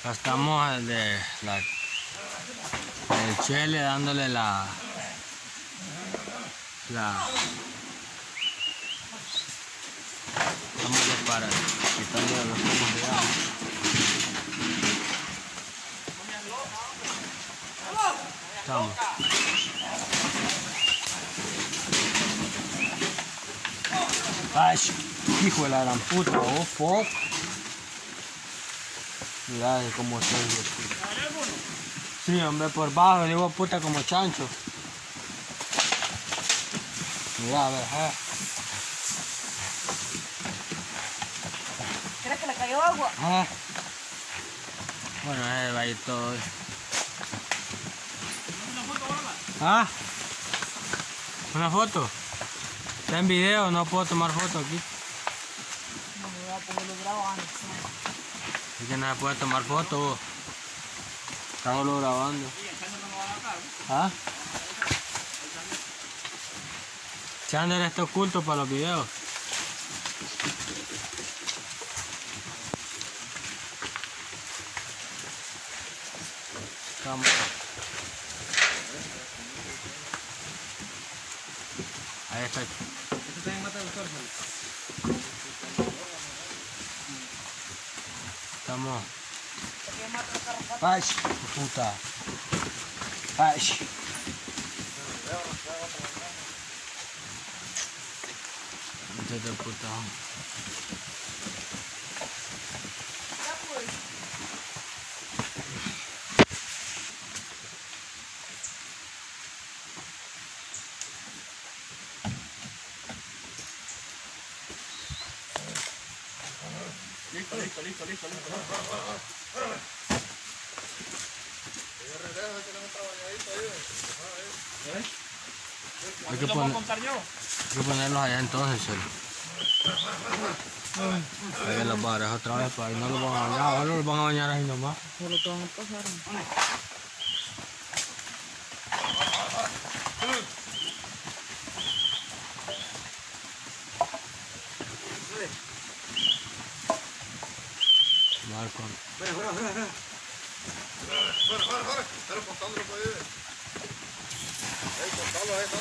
Acá estamos el chele dándole dándole para quitarle los pomos de agua. Estamos. Ay, hijo de la gran puta, oh fuck. Mirá cómo estoy. Sí, hombre, por bajo, digo puta como chancho. Mirá, a ver, ¿Crees que le cayó agua? Bueno, va a ir todo. ¿Una foto? ¿Está en video? No puedo tomar foto aquí. No me voy a ponerlo grabando. Es que no se puede tomar foto. Estamos grabando. Chandler está oculto para los videos. Vamos. Ahí está. Esto también mata el doctor. Estamos. Ay, puta. Ay. De puta. Listo. Hay que ponerlos allá entonces. Hay que los bares otra vez, para ahí no los van a bañar, ahora los van a bañar ahí nomás. Solo te van a pasar. Marco. Fuera. Pero contándolo por ahí. Contalo ahí,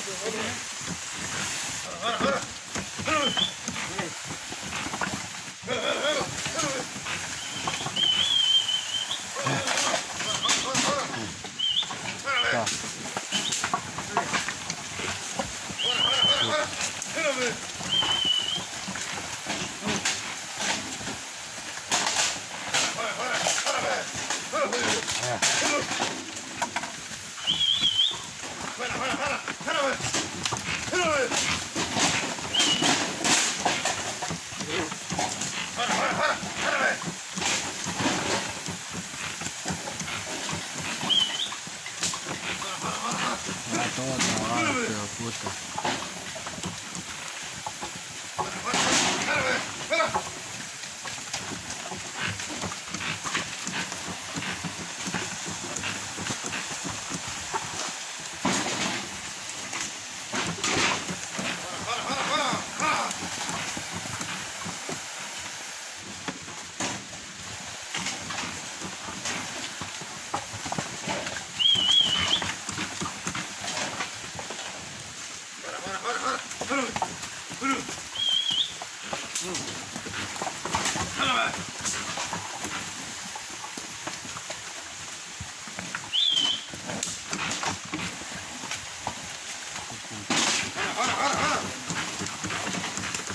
Todo trabajo, tío, puta.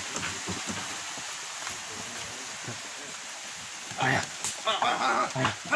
Allá.